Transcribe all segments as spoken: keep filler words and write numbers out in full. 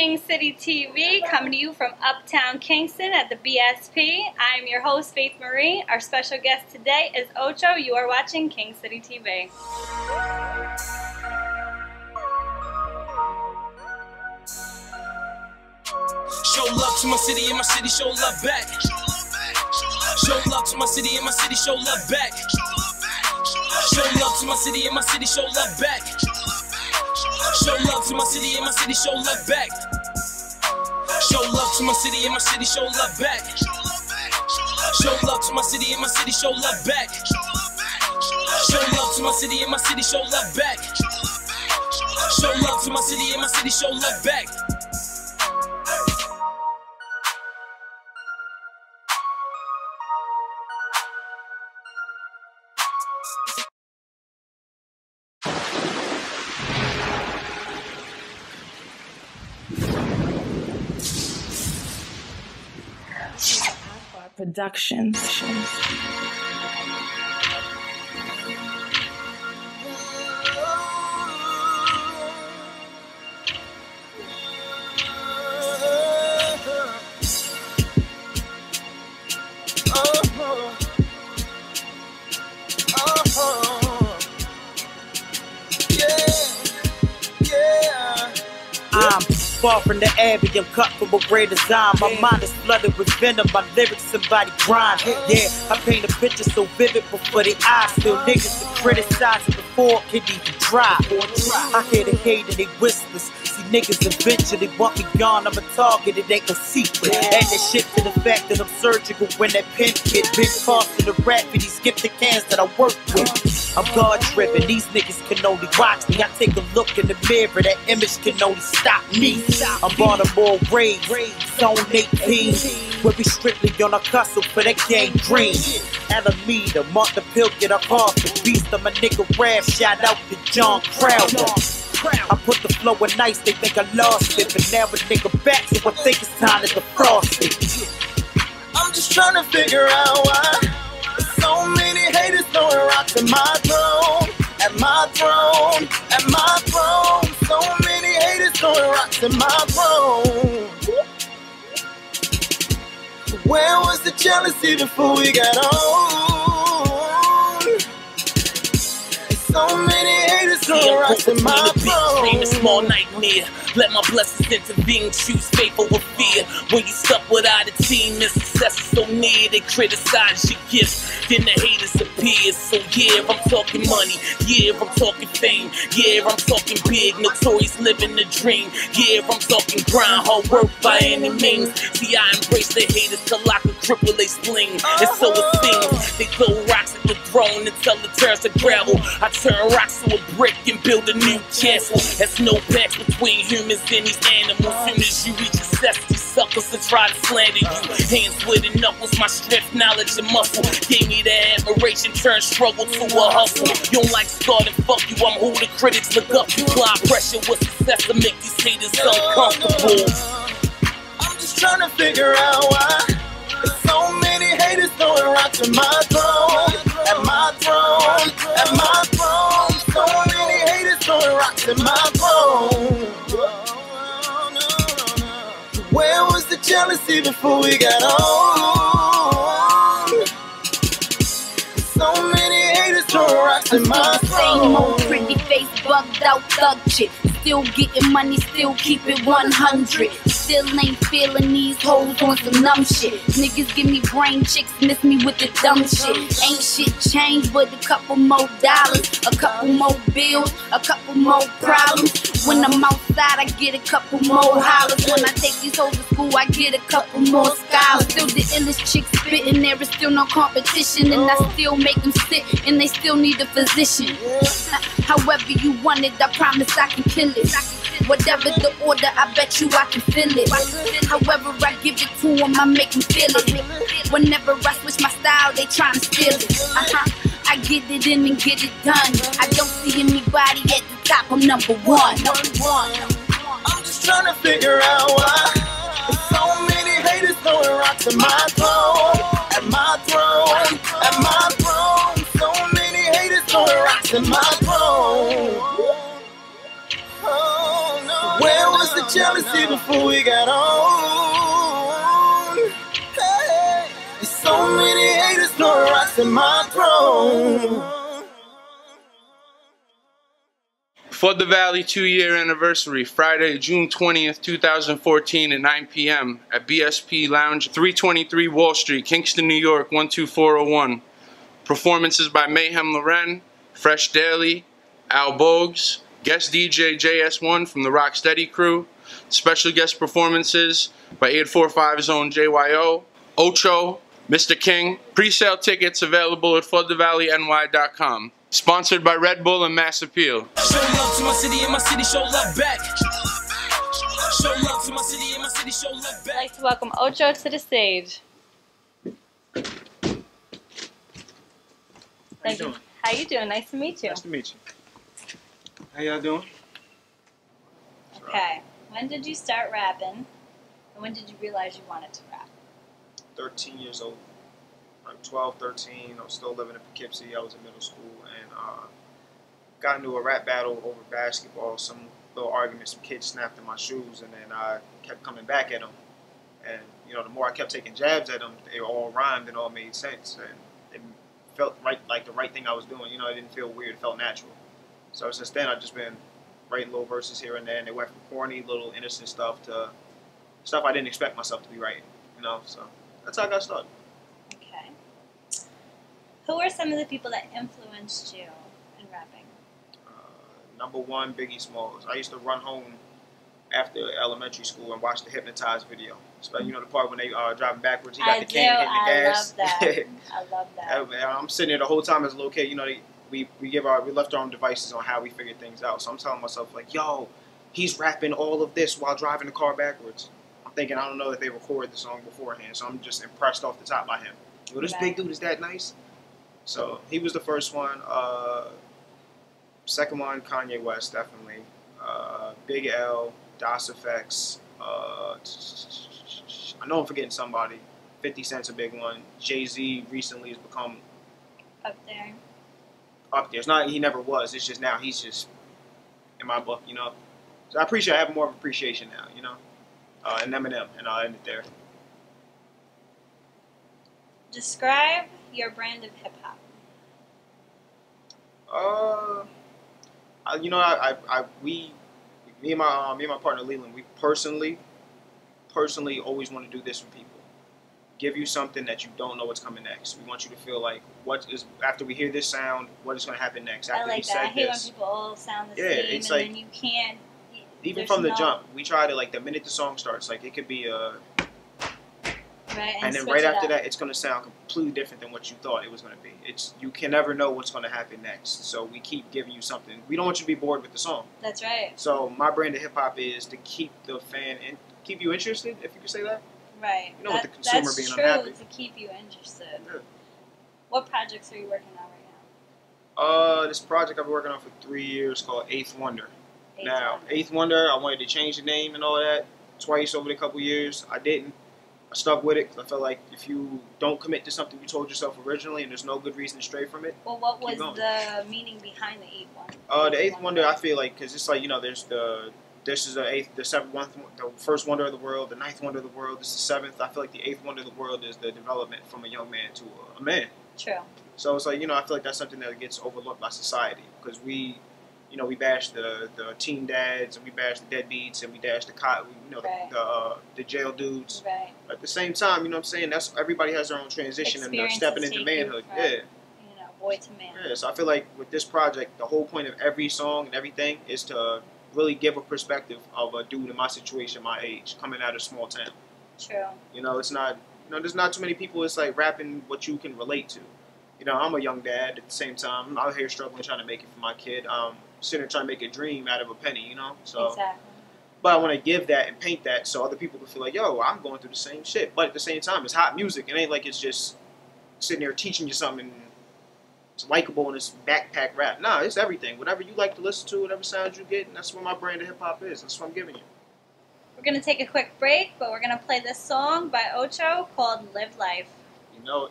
King City T V, coming to you from Uptown Kingston at the B S P. I am your host, Faith Marie. Our special guest today is Ocho. You are watching King City T V. Show love to my city and my city show love back. Show love to my city and my city show love back. Show love to my city and my city show love back. Show love to my city and my city show love back. Show love to my city and my city show love back. Show love to my city and my city show love back. Show love to my city and my city show love back. Show love to my city and my city show love back. Productions. I'm far from the abbey, I'm cut from a rare design. My mind is flooded with venom, my lyrics somebody grind. Yeah, I paint a picture so vivid before the eyes. Still niggas to criticize it before it can even dry. I hear the hate and they whispers. See niggas eventually want me gone, I'm a target, it ain't no secret. Add that shit to the fact that I'm surgical when that pen get been costing the rap for these gifted cans that I work with. I'm God driven, these niggas can only watch me. I take a look in the mirror, that image can only stop me. I'm Baltimore raised, zone eighteen, where we strictly on a hustle for that gang dream. Alameda, Mark the Pilgrim, I call the beast of my nigga Rav. Shout out to John Crowder. I put the flow in nice, they think I lost it, but now a nigga back, so I think it's time to defrost it. I'm just trying to figure out why so many haters throwing rocks at my throne, at my throne, at my throne. So many haters throwing rocks at my throne. Where was the jealousy before we got on? So many haters throwing rocks at my throne. Dream a small nightmare. Let my blessings intervene, choose faith over fear. When you stuck without a team and success is so near, they criticize your gifts, then the haters appear. So yeah, I'm talking money, yeah, I'm talking fame, yeah, I'm talking big, notorious living the dream, yeah, I'm talking grind, hard work by any means. See, I embrace the haters till I can cripple they spleen, and so it seems. They throw rocks at the throne until it turns to gravel. I turn rocks to a brick and build a new castle. There's no patch between humans and these animals. Soon as you reach success, these suckers will try to slander you. Hands with the knuckles, my strength, knowledge, and muscle gave me the admiration, turn struggle to a hustle. You don't like starting, fuck you, I'm who the critics look up. Apply pressure with success to make these haters uncomfortable. I'm just trying to figure out why there's so many haters throwing rocks at my throne, at my throne, at my throne. So many haters throwing rocks at my throne. Where was the jealousy before we got on? So many haters throwing rocks at my throne. Same old pretty face, bugged out thug shit. Still getting money, still keep it one hundred. Still ain't feeling these hoes on some numb shit. Niggas give me brain, chicks miss me with the dumb shit. Ain't shit changed but a couple more dollars, a couple more bills, a couple more problems. When I'm outside, I get a couple more hollers. When I take these hoes to school, I get a couple more scholars. Still the illest chicks spitting, there is still no competition. And I still make them sit, and they still need a physician. However you want it, I promise I can kill it. Whatever the order, I bet you I can feel it. However I give it to them, I make them feel it. Whenever I switch my style, they tryna steal it. Uh-huh. I get it in and get it done. I don't see anybody at the top, I'm number one. I'm just trying to figure out why there's so many haters throwing rocks at my throne, at my throne, at my throne. So many haters throwing rocks at my throne. Where was the jealousy before we got on. Hey, there's so many haters throwing rocks in my throne. Flood the Valley two-year anniversary, Friday, June twentieth, two thousand fourteen at nine p m at B S P Lounge, three twenty-three Wall Street, Kingston, New York, one two four oh one. Performances by Mayhem Loren, Fresh Daily, Al Bogues, guest D J J S one from the Rocksteady crew, special guest performances by eight four five Zone J Y O, Ocho, Mister King. Pre-sale tickets available at flood the valley N Y dot com. Sponsored by Red Bull and Mass Appeal. Show love to my city and my city show love back. Show love to my city and my city show love I'd back. like to welcome Ocho to the stage. Thank you. How you doing? Nice to meet you. Nice to meet you. How y'all doing? Okay. When did you start rapping? And when did you realize you wanted to rap? thirteen years old. I'm twelve, thirteen. I was still living in Poughkeepsie. I was in middle school and uh, got into a rap battle over basketball. Some little argument, some kids snapped in my shoes, and then I kept coming back at them. And, you know, the more I kept taking jabs at them, they all rhymed and all made sense. And it felt right, like the right thing I was doing. You know, it didn't feel weird. It felt natural. So since then, I've just been writing little verses here and there. And they went from corny, little innocent stuff to stuff I didn't expect myself to be writing. You know, so that's how I got started. Okay. Who are some of the people that influenced you in rapping? Uh, number one, Biggie Smalls. I used to run home after elementary school and watch the Hypnotize video. So, you know, the part when they are uh, driving backwards, he got I the do. cane hitting the I gas. love that. I love that. And I'm sitting there the whole time as a little kid. You know, they, we we give our we left our own devices on how we figured things out. So I'm telling myself like, yo, he's rapping all of this while driving the car backwards. I'm thinking I don't know that they recorded the song beforehand, so I'm just impressed off the top by him. Yo, this Right. big dude is that nice. So he was the first one. Uh, second one, Kanye West, definitely. Uh, Big L, Das Effects. Uh, I know I'm forgetting somebody. fifty Cent's a big one. Jay-Z recently has become Up there. up there. It's not he never was. It's just now he's just in my book, you know. So I appreciate. I have more of appreciation now, you know. Uh, and Eminem, and I'll end it there. Describe your brand of hip hop. Uh, I, you know, I, I, I, we, me and my, uh, me and my partner Leland, we personally, personally always want to do this for people. Give you something that you don't know what's coming next. We want you to feel like what is after we hear this sound, what is going to happen next? After I like we that. said I hate this, when people all sound the Yeah, same it's and like- then you can't. even there's from the no- jump, we try to like the minute the song starts, like it could be a. Right, And then switch right it after up. that, it's going to sound completely different than what you thought it was going to be. It's you can never know what's going to happen next. So we keep giving you something. We don't want you to be bored with the song. That's right. So my brand of hip hop is to keep the fan and keep you interested, if you could say that. Right. You know, with that, the consumer that's being true unhappy. to keep you interested. Yeah. What projects are you working on right now? Uh, this project I've been working on for three years called Eighth Wonder. Eighth now, Wonder. Eighth Wonder, I wanted to change the name and all that twice over the couple years. I didn't. I stuck with it because I felt like if you don't commit to something you told yourself originally and there's no good reason to stray from it. Well, what Keep was going. the meaning behind the eighth one? Uh, the Eighth Wonder, I feel like, because it's like, you know, there's the, this is the eighth, the seventh, one, the first wonder of the world, the ninth wonder of the world, this is the seventh. I feel like the eighth wonder of the world is the development from a young man to a, a man. True. So it's like, you know, I feel like that's something that gets overlooked by society because we, you know, we bash the, the teen dads and we bash the deadbeats and we bash the, co- you know, Right. the, the, uh, the jail dudes. Right. At the same time, you know what I'm saying? That's everybody has their own transition and they're Experiences stepping into take you manhood. from- Yeah. You know, boy to man. Yeah, so I feel like with this project, the whole point of every song and everything is to really give a perspective of a dude in my situation, my age, coming out of a small town. True. You know, it's not, you know, there's not too many people that's like rapping what you can relate to. You know, I'm a young dad at the same time. I'm out here struggling trying to make it for my kid. Um, sitting there trying to make a dream out of a penny, you know? So, Exactly. but I want to give that and paint that so other people can feel like, yo, I'm going through the same shit. But at the same time, it's hot music. It ain't like it's just sitting there teaching you something. It's likable and it's backpack rap. Nah, it's everything. Whatever you like to listen to, whatever sounds you get, and that's what my brand of hip hop is. That's what I'm giving you. We're going to take a quick break, but we're going to play this song by Ocho called Live Life. You know it.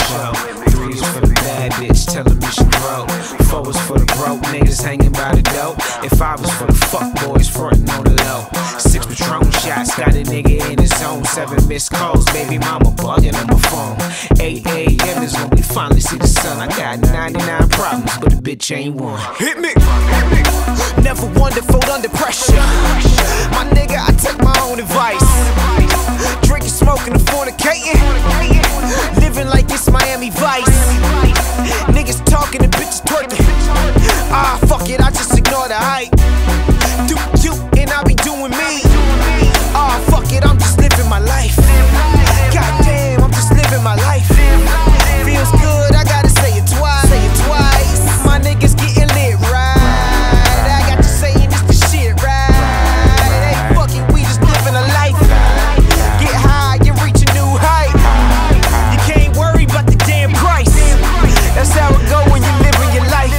show. Three is for the bad bitch, tell him you should grow. Four is for the broke niggas hanging by the dope. And five is for the fuck boys frontin' on the low. Six Patron shots, got a nigga in his zone. Seven missed calls, baby mama bugging on my phone. eight A M is when we finally see the sun. I got ninety-nine problems, but the bitch ain't one. Hit me. Never wonderful under pressure. My nigga, I take my own advice. Drinking, smoking, and fornicating. Living like it's Miami Vice. Niggas talking and bitches twerking. Ah, fuck it, I just ignore the hype. Do you and I be doing me. Ah, fuck it, I'm just living my life. Goddamn, I'm just living my life. Feels good, I gotta say it twice. Say it twice. My niggas getting lit, right? I got you saying this the shit, right? Hey, fuck it, we just living a life. Get high and reach a new height. You can't worry about the damn price. That's how it go when you living your life.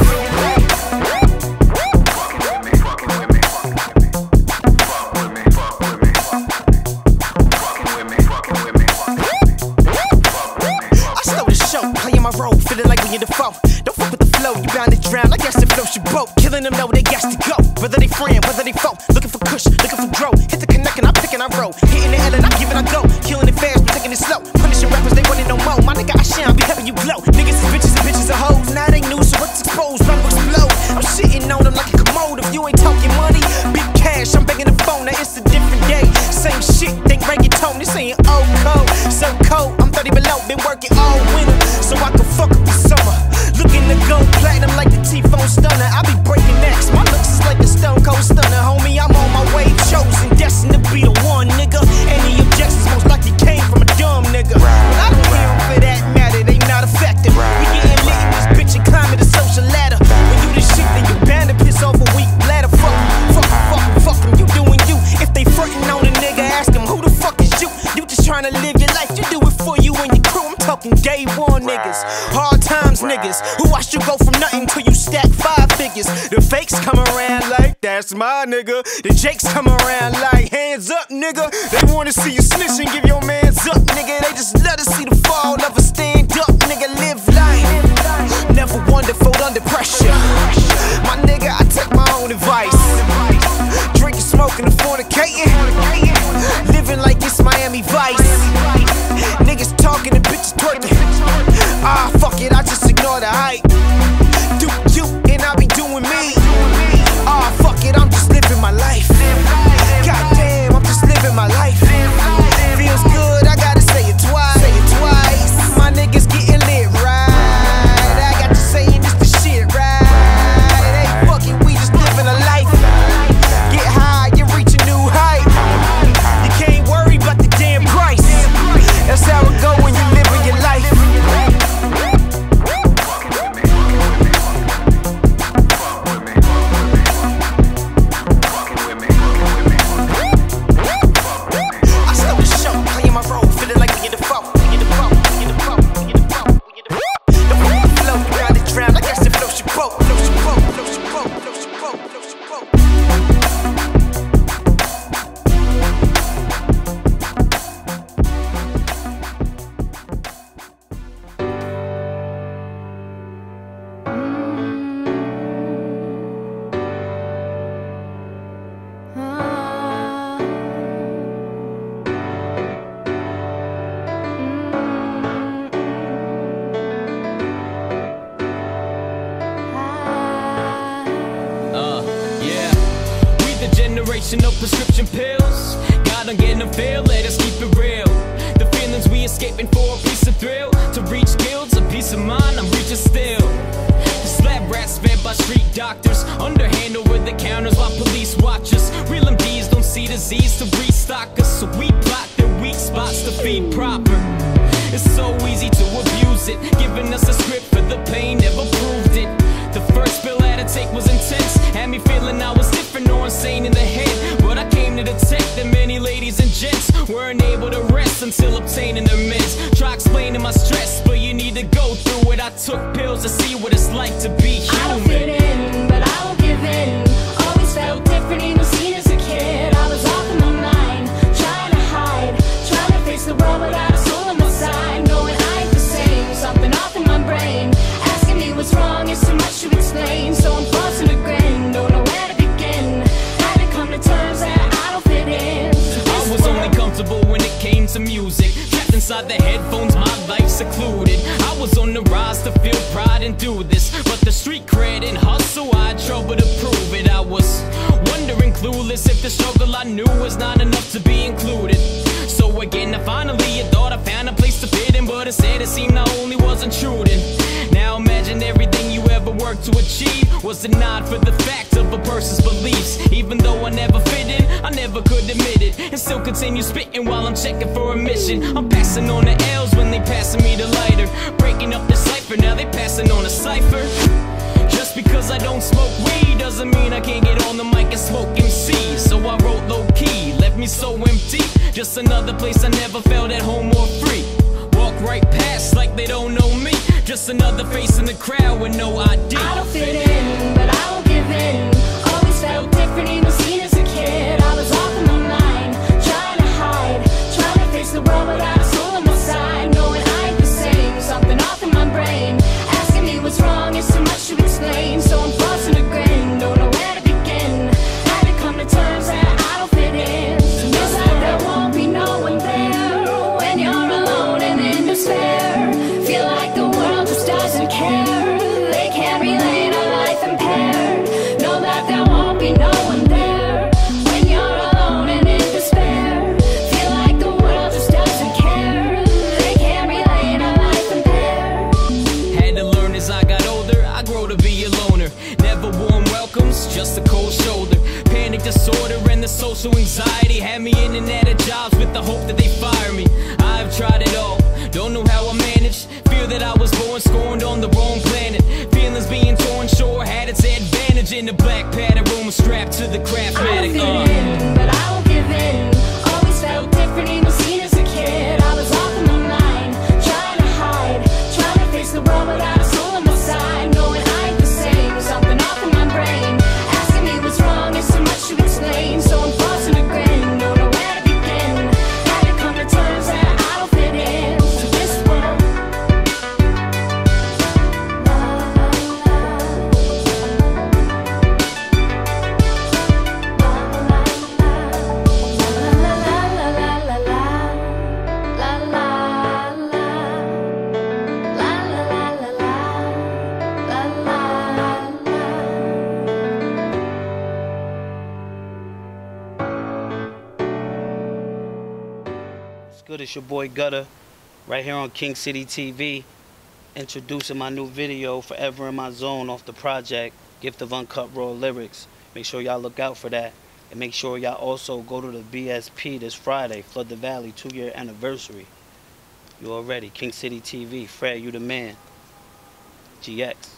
Feeling like we in the foe. Don't fuck with the flow, you bound to drown. I guess the flow should boat. Killing them know they got to go. Whether they friend, whether they foe. Looking for kush, looking for dro. Hit the connect and I pick and I roll. Hitting the L and I give it I go. Killing it fast, but taking it slow. Punishing rappers, they want it no more. My nigga, I shine, be having you glow. Niggas is bitches and bitches are hoes. Now they new, so what's exposed? Run will explode. I'm shitting on them like a commode. If you ain't talking money, big cash, I'm begging the phone. Now it's a different day. Same shit, think reggaeton. This ain't old code. So cold, I'm thirty below. Been working all winter, so I can fuck up the summer. Looking to go platinum like the T-Phone stunner. I be breaking necks, my looks is like the Stone Cold Stunner. Homie, I'm on my way, chosen, destined to be the one, nigga. Any objections most likely came from a dumb nigga. But I don't care for that matter, they not effective. We getting lit in this bitch and climbing the social ladder. When you the shit, then you bound to piss off a weak bladder. Fuck, fuck, fuck, fuck them, you doing you. If they frontin' on a nigga, ask them who the fuck is you. You just trying to live your life, you do it for you and your crew. I'm talking day one niggas, hard times niggas, who watch you go from nothing till you stack five figures. The fakes come around like, that's my nigga. The jakes come around like, hands up nigga. They wanna see you snitch and give your mans up nigga. They just love to see the fall of a stand up nigga. Live life, never wonderful under pressure. My nigga, I take my own advice. Drinking, smoking, and fornicating. Living like it's Miami Vice. Niggas talking and bitches twerking. Ah, fuck it, I just ignore the hype. Do you and I be doing me. Ah, fuck it, I'm just living my life. Goddamn, I'm just living my life. Feels good, I gotta say it twice. Say it twice. My niggas getting lit, right? I got you saying this the shit, right? Hey, fuck it, we just living a life. Get high and reach a new height. You can't worry about the damn price. That's how it go when you living your life. No prescription pills. God, I'm getting a feel, let us keep it real. The feelings we escaping for a piece of thrill. To reach guilds, a peace of mind, I'm reaching still. The slab rats fed by street doctors, underhand over the counters while police watch us. Real M Ds don't see disease to restock us, so we plot their weak spots to feed proper. It's so easy to abuse it, giving us a script for the pain, never proved it. The first pill I had to take was intense, had me feeling I was different or insane in the head. But I came to detect that many ladies and gents weren't able to rest until obtaining their meds. Try explaining my stress, but you need to go through it. I took pills to see what it's like to be human. I don't fit in, but I won't give in. Always felt different, even seen as a kid. I was off in my mind, trying to hide, trying to face the world without a soul on my side. Knowing I ain't the same, something gonna rise to feel pride and do this. But the street cred and hustle, I had trouble to prove it. I was wondering, clueless, if the struggle I knew was not enough to be included. So again, I finally thought I found a place to fit in, but instead it seemed I only was intruding. Now imagine everything you ever worked to achieve was denied for the fact of a person's beliefs. Even though I never fit in, I never could admit it, and still continue spitting while I'm checking for a mission. I'm passing on the L's when they passing me the lighter, breaking up the cipher, now they passing on a cipher. Just because I don't smoke weed doesn't mean I can't get on the mic and smoke M Cs. So I wrote low key, left me so empty, just another place I never felt at home or free. Walk right past like they don't know me, just another face in the crowd with no I D. I don't fit in, but I won't give in. Always felt different, even seen as a kid. I was off in my mind, trying to hide, trying to face the world without a soul on my side. Knowing I ain't the same, something off in my brain, asking me what's wrong, it's too much to explain. So I'm forcing a grin, don't know where to begin. Had to come to terms that I don't fit in. So it's like there won't be no one there when you're alone and in despair. Feel like the world just doesn't care. They can't relate a life impaired. Know that there won't be no one there when you're alone and in despair. Feel like the world just doesn't care. They can't relate a life impaired. Had to learn as I got older, I grow to be a loner. Never warm welcomes, just a cold shoulder. Panic disorder and the social anxiety had me in and out of jobs with the hope that they fire me. I've tried it all, don't know how I managed. Fear that I was born scorned on the wrong planet. Feelings being torn sure had its advantage. In the black padded room strapped to the Craftmatic. I don't fit in, but I won't give in. Always felt different, even seen as a kid. I was off in my mind, trying to hide, trying to face the world without a soul on my side. Knowing I ain't the same, something off in my brain, asking me what's wrong, it's too much to explain. So I'm forcing a grin, don't know where to begin. Had to come to terms that I don't fit in to this world. What's good? It's your boy Gutter, right here on King City T V, introducing my new video, Forever in My Zone, off the project Gift of Uncut Raw Lyrics. Make sure y'all look out for that, and make sure y'all also go to the B S P this Friday, Flood the Valley, two year anniversary. You already, King City T V, Fred, you the man. G X.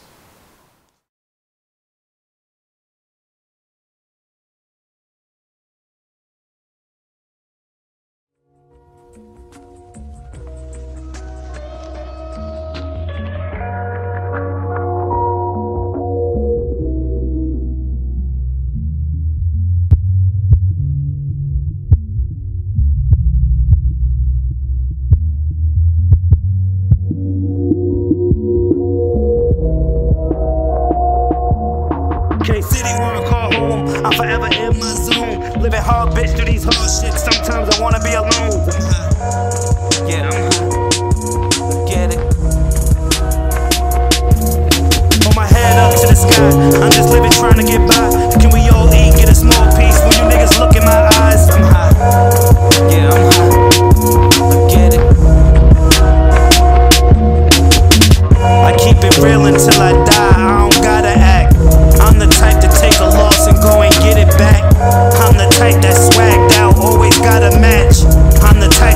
I'm forever in my zone. Living hard, bitch, through these hard shit. Sometimes I wanna be alone. Yeah, I'm high. Get it. Hold my head up to the sky. I'm just living, trying to get by. Can we all eat, get a small piece? When you niggas look in my eyes, I'm high. Yeah, I'm high. Get it. I keep it real until I die. I don't gotta act. I'm the type to take a loss and go and get it back. I'm the type that swagged out, always got a match. I'm the type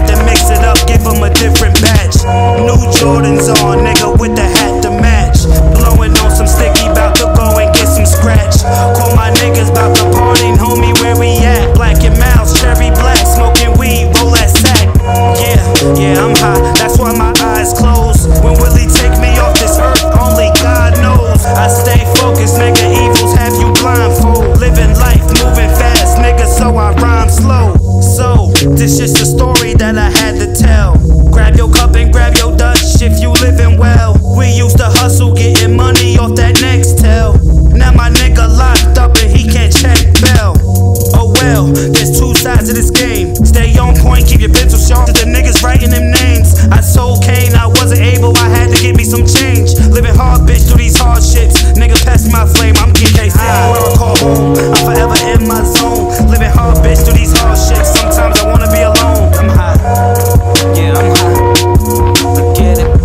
change. Living hard, bitch, through these hardships. Nigga, pass my flame, I'm getting high. Where I call home, I'm forever in my zone. Living hard, bitch, through these hardships. Sometimes I wanna be alone. I'm high, yeah, I'm high. I get it.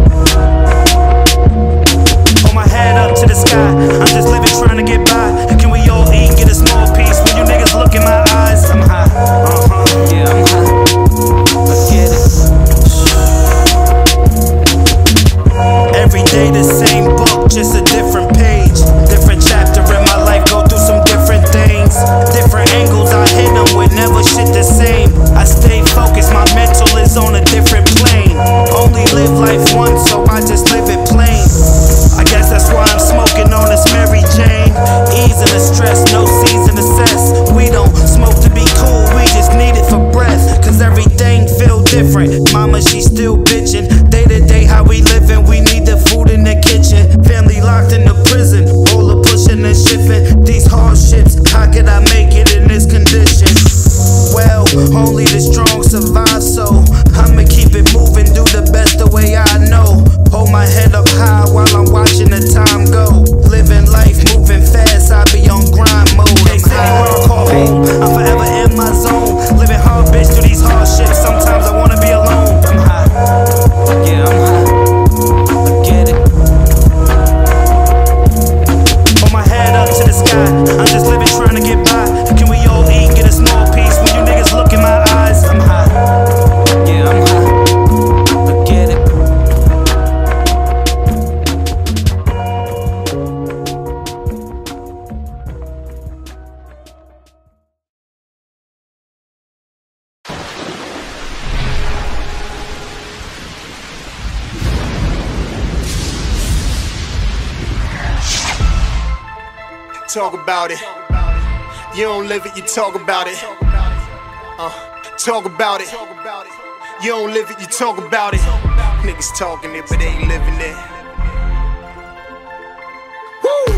Hold my head up to the sky. I'm just living, trying to get by. Can we all eat and get a small piece? When you niggas look in my eyes, I'm high. Uh-huh, yeah, I'm high. I get it. Every day the same book, just a different page. Different chapter in my life, go through some different things. Different angles, I hit them with never shit the same. I stay focused, my mental is on a different plane. Only live life once, so I just live it plain. I guess that's why I'm smoking on this Mary Jane. Easing the stress, no season to cess. We don't smoke to be cool, we just need it for breath. Cause everything feel different. Mama, she still bitching. Day to day, how we living, we need the food in the kitchen. Family locked in the prison, all the pushing and shifting. These hardships, how could I make it in this condition? Well, only the strong survive, so I'ma keep it moving, do the best the way I know. Hold my head up high while I'm watching the time go. Living life, moving fast, I be on grind mode. They say where I call home, I'm forever in my zone. Living hard, bitch, through these hardships. Sometimes I wanna be alone. I'm high, yeah, I'm high. I get it. Hold my head up to the sky. I'm just living, trying to get by. Can we all eat and get a small piece? When you niggas look in my eyes, I'm high, yeah, I'm high. I get it. Talk about it. You don't live it, you talk about it. Uh, talk about it. You don't live it, you talk about it. Niggas talking it, but they ain't living it. Woo!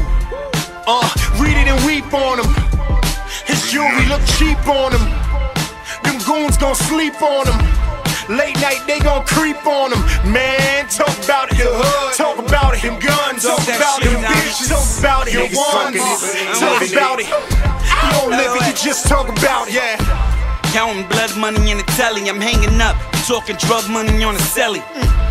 Uh, read it and weep on him. His jewelry look cheap on him. Them goons gon' sleep on him. Late night, they gon' creep on him. Man, talk about it. The hood. Talk about it. Them guns. Talk about it. Them bitches. Talk about it. Your ones. Talk about it. You don't live it, you just talk about it. Yeah. Counting blood money in the telly. I'm hanging up. Talking drug money on the celly.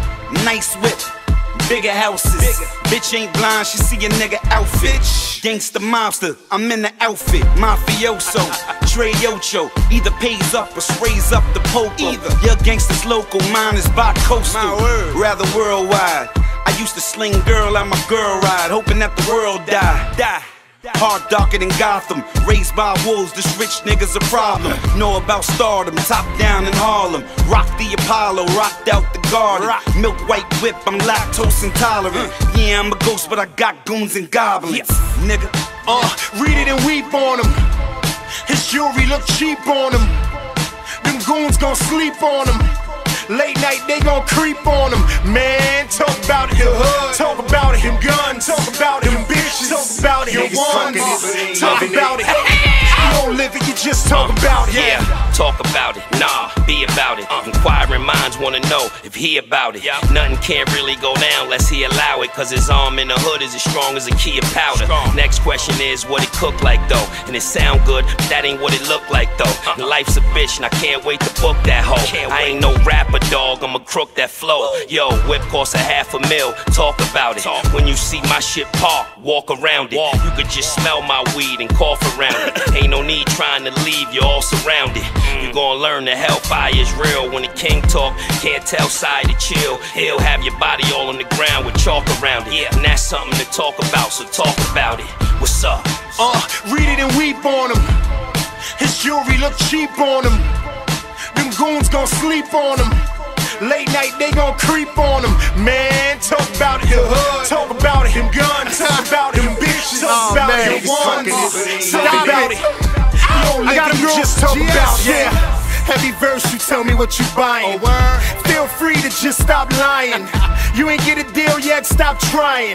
Nice whip. Bigger houses. Bigger. Bitch ain't blind, she see a nigga outfit. Gangsta mobster, I'm in the outfit. Mafioso, Trey Ocho. Either pays up or sprays up the poker. Either. Your gangsters local, mine is bi-coastal. Rather worldwide. I used to sling girl on my girl ride, hoping that the world die. Die. Heart darker than Gotham, raised by wolves, this rich nigga's a problem. Know about stardom, top down in Harlem. Rock the Apollo, rocked out the garden. Milk white whip, I'm lactose intolerant. Yeah, I'm a ghost, but I got goons and goblins, nigga. Uh, read it and weep on him. His jewelry look cheap on him. Them goons gon' sleep on him. Late night, they gon' creep on him. Man, talk about it. The hood. Talk about it. Them guns. Talk about it. Them bitches. Talk about it. Your ones. Talk about it. You don't live it, you just talk about it. Yeah, talk about it. Nah, be about it. Inquiring minds wanna know if he about it. Nothing can't really go down unless he allow it. Cause his arm in the hood is as strong as a key of powder. Next question is what it cook like though. And it sound good, but that ain't what it look like though. Life's a bitch and I can't wait to book that hoe. I ain't no rapper dog, I'm a crook that flow. Yo, whip costs a half a mil, talk about it. When you see my shit park, walk around it. You could just smell my weed and cough around it. Ain't no need trying to leave, you're all surrounded. You gonna learn the hellfire is real. When the king talk, can't tell side to chill. He'll have your body all on the ground with chalk around it. And that's something to talk about, so talk about it. What's up? Uh, read it and weep on him. His jewelry look cheap on him. Them goons gon' sleep on him. Late night, they gon' creep on him. Man, talk about it. The hood. Talk about it. Them guns. Talk about it. Them bitches. Talk about it. Your ones. Talk about it. You don't live it, you just talk about it. Yeah. Heavy verse, you tell me what you buying. Feel free to just stop lying. You ain't get a deal yet, stop trying.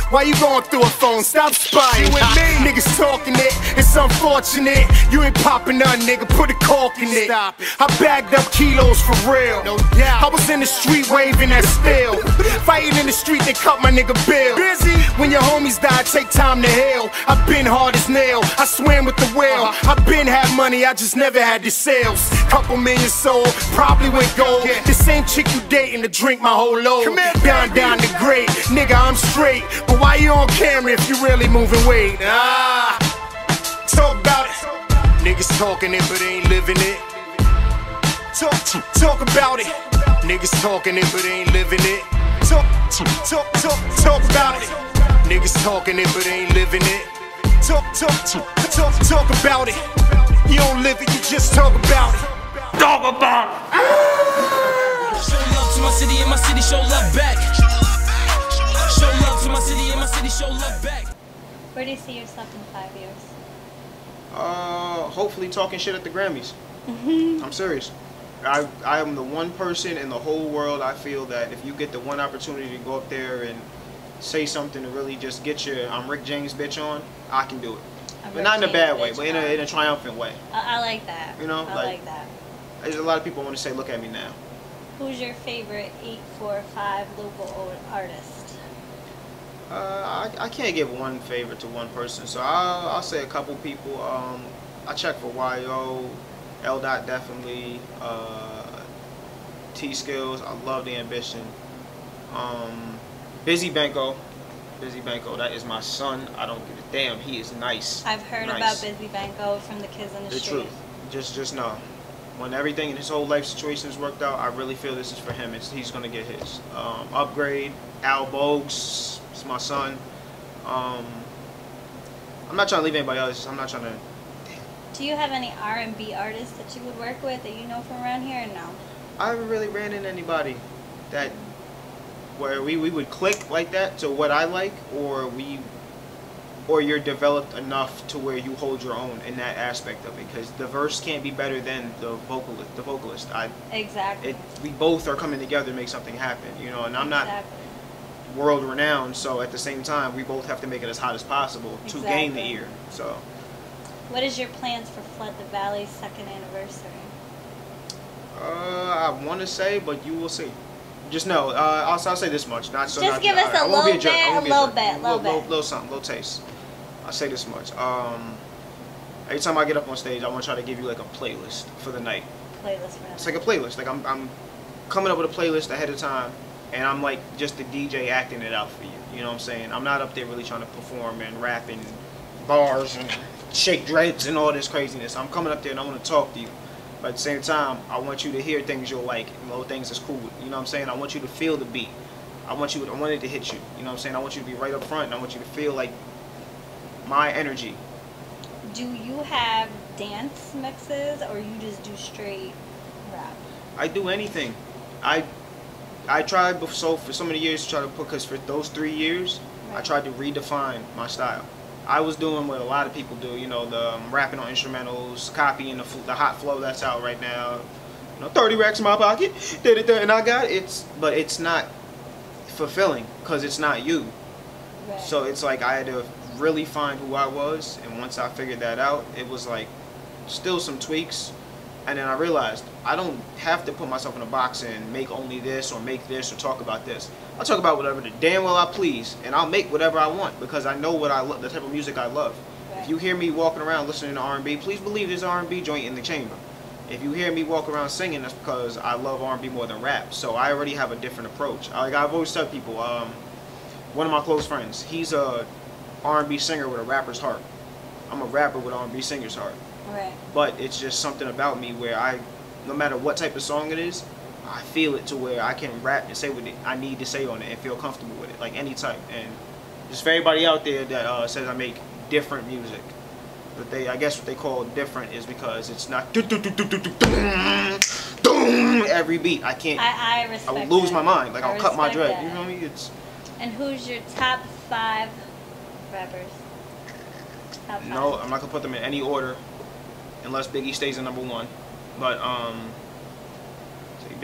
Why you going through a phone? Stop spying. You and me. Niggas talking it, it's unfortunate. You ain't popping none, nigga, put a cork in it. Stop it. I bagged up kilos for real. No doubt. I was in the street waving that steel. Fighting in the street, they cut my nigga bill. Busy. When your homies die, take time to heal. I've been hard as nail, I swam with the whale. I've been had money, I just never had the sales. Couple million sold, probably went gold. The same chick you dating to drink my whole load. Down, down the grade, nigga, I'm straight. But why you on camera if you really moving weight? Ah, talk about it. Niggas talking it, but ain't living it. Talk, talk about it. Niggas talking it, but ain't living it. Talk, talk, talk, talk about it. Niggas talking it, but ain't living it. Talk, talk, talk, talk, talk about it. You don't live it, you just talk about it. Talk about it. Show love to my city and my city show love back. Show love to my city and my city show love back. Where do you see yourself in five years? Uh, hopefully talking shit at the Grammys. I'm serious. I, I am the one person in the whole world I feel that if you get the one opportunity to go up there and say something to really just get your I'm Rick James bitch on, I can do it. A But Rick not in a James bad way, bitch but in a, in a triumphant way. I, I like that. You know, I like- like that. There's a lot of people want to say, look at me now. Who's your favorite eight four five local artist? Uh, I, I can't give one favor to one person, so I'll, I'll say a couple people. Um, I check for Y O, L Dot definitely, uh, T Skills. I love the ambition. Um, Busy Banco, Busy Banco. That is my son. I don't give a damn. He is nice. I've heard nice. about Busy Banco from the kids on the, The street. truth. Just, just know. When everything in his whole life situation is worked out, I really feel this is for him. It's, he's gonna get his. Um, Upgrade, Al Bogues, it's my son. Um, I'm not trying to leave anybody else. I'm not trying to. Do you have any R and B artists that you would work with that you know from around here or no? I haven't really ran into anybody that where we, we would click like that to what I like, or we or you're developed enough to where you hold your own in that aspect of it, because the verse can't be better than the vocalist. The vocalist, I Exactly. it we both are coming together to make something happen, you know. And I'm not Exactly. world renowned, so at the same time, we both have to make it as hot as possible to gain the Exactly. ear. So What is your plans for Flood the Valley's second anniversary? uh, I want to say, but you will see. Just know, uh, I'll, I'll say this much. Not so. Just not, give I- us a I won't be little jerk. I bit, won't a be little jerk. bit, little little, bit. little something, little taste. I'll say this much. Um, every time I get up on stage, I want to try to give you like a playlist for the night. Playlist for It's them. like a playlist. Like I'm, I'm coming up with a playlist ahead of time, and I'm like just the D J acting it out for you. You know what I'm saying? I'm not up there really trying to perform and rap and bars and shake dreads and all this craziness. I'm coming up there and I want to talk to you. But at the same time, I want you to hear things you'll like, and little things that's cool. You know what I'm saying? I want you to feel the beat. I want you. I want it to hit you. You know what I'm saying? I want you to be right up front, and I want you to feel like my energy. Do you have dance mixes or you just do straight rap? I do anything. I I tried bef- so for so many years to try to put, because for those three years, I tried to redefine my style. I was doing what a lot of people do, you know, the um, rapping on instrumentals, copying the, fl- the hot flow that's out right now. You know, thirty racks in my pocket, da-da-da, and I got it. It's, but it's not fulfilling because it's not you. Right. So it's like I had to really find who I was, and once I figured that out, it was like still some tweaks. And then I realized I don't have to put myself in a box and make only this or make this or talk about this. I'll talk about whatever the damn well I please, and I'll make whatever I want because I know what I love, the type of music I love. If you hear me walking around listening to R and B, please believe there's an R and B joint in the chamber. If you hear me walk around singing, that's because I love R and B more than rap. So I already have a different approach. Like I've always told people, um, one of my close friends, he's a R and B singer with a rapper's heart. I'm a rapper with an R and B singer's heart. Right. But it's just something about me where I, no matter what type of song it is, I feel it to where I can rap and say what I need to say on it and feel comfortable with it, like any type. And just for everybody out there that uh, says I make different music, but they, I guess what they call different is because it's not every beat. I can't. I, I respect I would lose that. my mind. Like I I'll cut my respect dread. that. You know what I mean? It's And who's your top five rappers? Top five. no, I'm not gonna put them in any order, unless Biggie stays in number one. But um,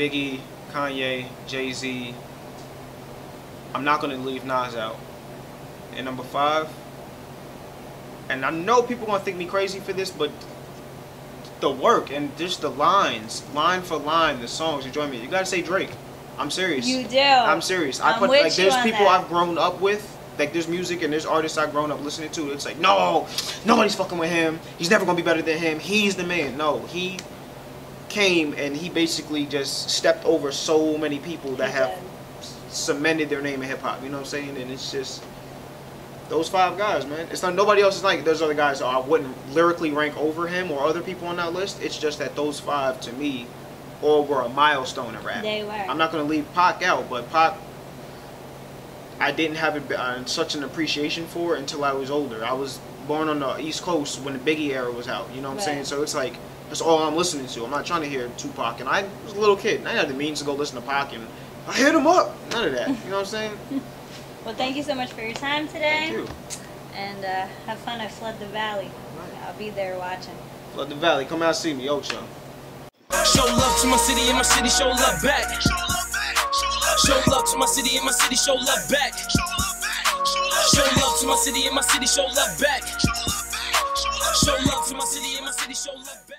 Biggie, Kanye, Jay-Z. I'm not gonna leave Nas out. And number five, and I know people gonna think me crazy for this, but the work and just the lines, line for line, the songs, you join me. You gotta say Drake. I'm serious. You do. I'm serious. I I'm put with like you there's on people that. I've grown up with. Like there's music and there's artists I've grown up listening to. It's like, no, nobody's fucking with him. He's never gonna be better than him. He's the man. No, he came and he basically just stepped over so many people that have cemented their name in hip hop. You know what I'm saying? And it's just those five guys, man. It's not nobody else is like those other guys. I wouldn't lyrically rank over him or other people on that list. It's just that those five to me all were a milestone in rap. They were. I'm not gonna leave Pac out, but Pac, I didn't have it, uh, such an appreciation for it until I was older. I was born on the East Coast when the Biggie era was out. You know what I'm Right. saying? So it's like that's all I'm listening to. I'm not trying to hear Tupac. And I was a little kid. I had the means to go listen to Pac and I hit him up. None of that. You know what I'm saying? Well, thank you so much for your time today. Thank you. And uh, have fun at Flood the Valley. I'll be there watching. Flood the Valley. Come out and see me, Ocho. Show love to my city and my city show love back. Show love to my city and my city show love back. Show love to my city and my city show love back. Show love to my city and my city show love back.